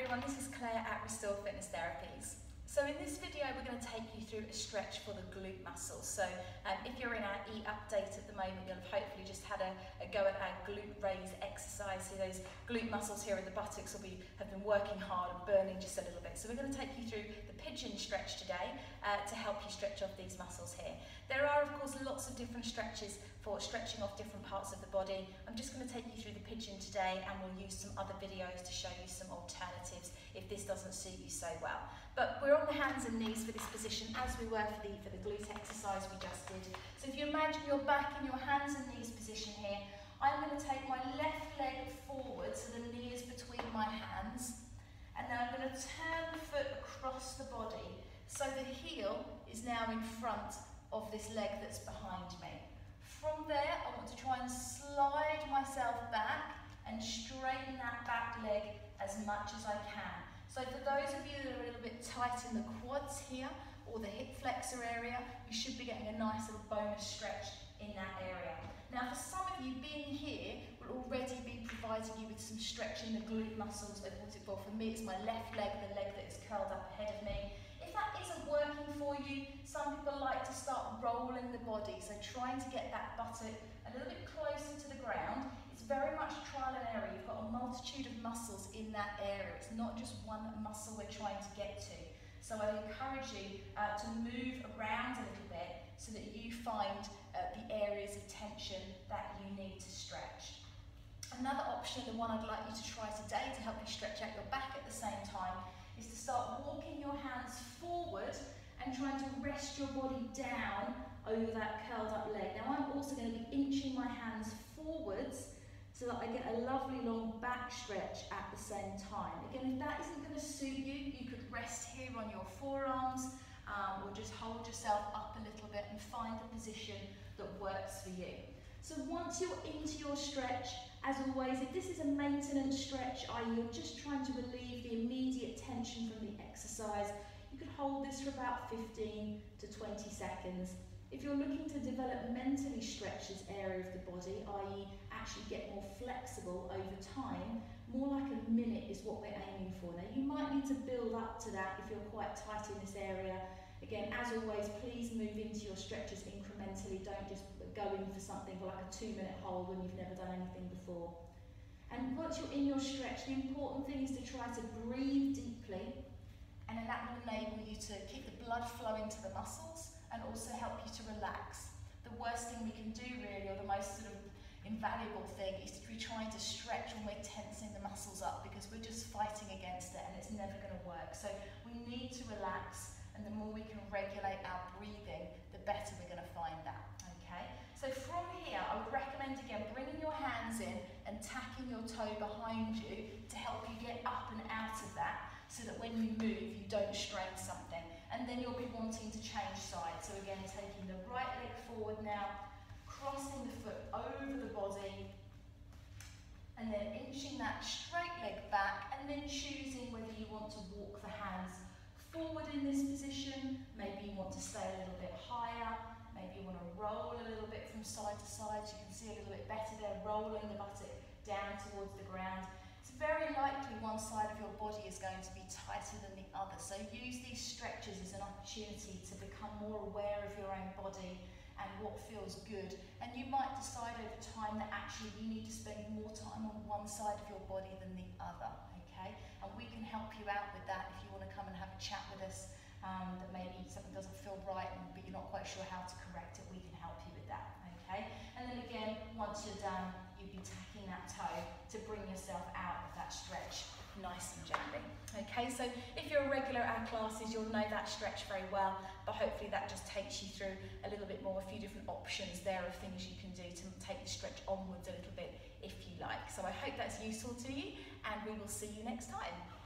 everyone, this is Claire at Restore Fitness Therapies. So in this video we're going to take you through a stretch for the glute muscles. So if you're in our e-update at the moment, you'll have hopefully just had a go at our glute raise exercise. So those glute muscles here at the buttocks have been working hard and burning just a little bit. So we're going to take you through the pigeon stretch today to help you stretch off these muscles here. There are of course lots of different stretches for stretching off different parts of the body. I'm just going to take you through the pigeon today, and we'll use some other videos to show you some alternatives if this doesn't suit you so well. But we're on the hands and knees for this position as we were for the glute exercise we just did. So if you imagine you're back in your hands and knees position here, I'm going to take my left leg forward so the knee is between my hands, and then I'm going to turn the foot across the body so the heel is now in front of this leg that's behind me. From there, I want to try and slide myself back and straighten that back leg as much as I can. So for those of you that are a little bit tight in the quads here or the hip flexor area, you should be getting a nice little bonus stretch in that area. Now for some of you, being here will already be providing you with some stretch in the glute muscles. Well, for me it's my left leg, the leg that is curled up ahead of me. If that isn't working for you, some people like to start rolling the body, so trying to get that buttock a little bit closer to the ground. It's very much trial and error. You've got a multitude of muscles in that area. It's not just one muscle we're trying to get to. So I encourage you to move around a little bit so that you find the areas of tension that you need to stretch. Another option, the one I'd like you to try today to help you stretch out your back at the same time, is to start walking your hands forward and trying to rest your body down over that curled up leg. Now I'm also going to be inching my hands forwards so that I get a lovely long back stretch at the same time. Again, if that isn't going to suit you, you could rest here on your forearms or just hold yourself up a little bit and find the position that works for you. So once you're into your stretch, as always, if this is a maintenance stretch, i.e. you're just trying to relieve the immediate tension from the exercise, you could hold this for about 15 to 20 seconds. If you're looking to developmentally stretch this area of the body, i.e. actually get more flexible over time, more like a minute is what we're aiming for. Now you might need to build up to that if you're quite tight in this area. Again, as always, please move into your stretches incrementally. Don't just go in for something for like a 2-minute hold when you've never done anything before. And once you're in your stretch, the important thing is to try to breathe deeply, and then that will enable you to keep the blood flowing to the muscles and also help you to relax. The worst thing we can do really, or the most sort of invaluable thing, is to be trying to stretch when we're tensing the muscles up, because we're just fighting against it and it's never going to work. So we need to relax, and the more we can regulate our breathing, the better we're going to find that, okay? So from here, I would recommend again bringing your hands in and tacking your toe behind you to help you get up and out of that, so that when you move, you don't strain something. And then you'll be wanting to change sides. So again, taking the right leg forward now, crossing the foot over the body, and then inching that straight leg back, and then choosing whether you want to walk the hands forward in this position, maybe you want to stay a little bit higher, maybe you want to roll a little bit from side to side, so you can see a little bit better there, rolling the buttock down towards the ground. It's very likely one side of your body is going to be tighter than the other, so use these stretches as an opportunity to become more aware of your own body and what feels good. And you might decide over time that actually you need to spend more time on one side of your body than the other, okay? And we can help you out with that if you want to come and have a chat with us, that maybe something doesn't feel right but you're not quite sure how to correct it. We can help you with that, okay? And then again, once you're done, you'd be tacking that toe to bring yourself out of that stretch nice and gently. Okay, so if you're a regular at our classes, you'll know that stretch very well, but hopefully that just takes you through a little bit more, a few different options there of things you can do to take the stretch onwards a little bit if you like. So I hope that's useful to you, and we will see you next time.